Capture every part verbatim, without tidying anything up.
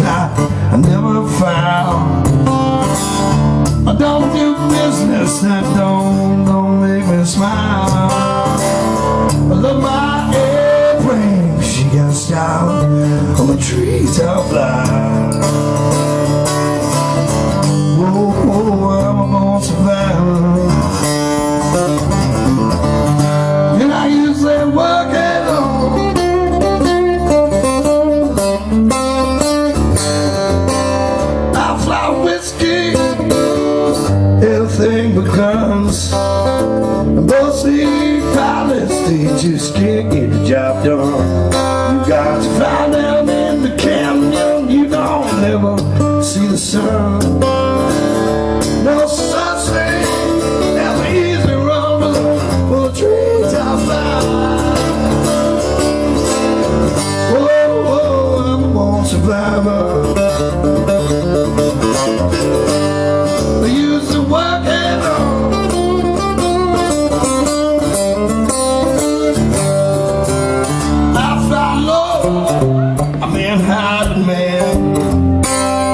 things I, I never found. I don't do business that don't, don't make me smile. I love my airplane, she got style on the treetop line. Whoa, whoa, I'm a born survivor, and I usually work alone. I fly whiskey, everything becomes mostly pilots, they just can't get the job done. You got to fly down in the canyon, you don't ever see the sun. No such thing as an easy run for a treetop fly. Whoa, whoa, I'm a born survivor. I used to work at home. I fly low, I'm in high demand.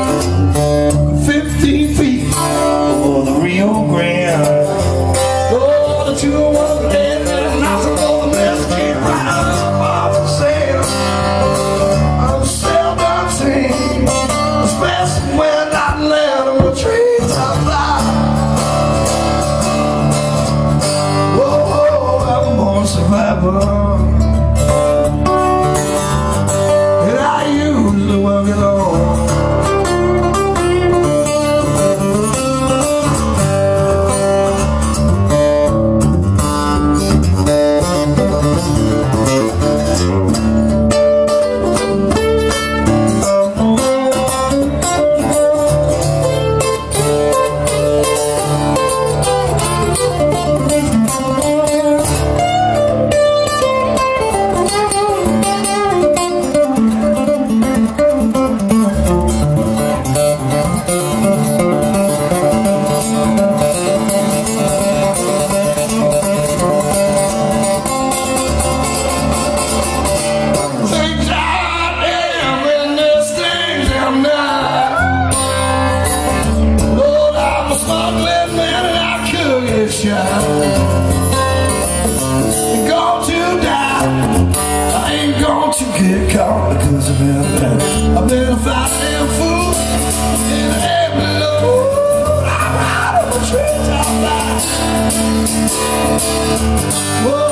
Fifteen feet over the Rio Grande. Oh, the two of one land and I saw the best kid right up off the sail. I'm seldom seen, especially when I land on the treetop fly. Whoa, I'm a born survivor, and I usually work alone. Going to die, I ain't going to get caught because I've been, I've been a fat damn fool in a heavy load. I'm out of a treetop fly. Whoa.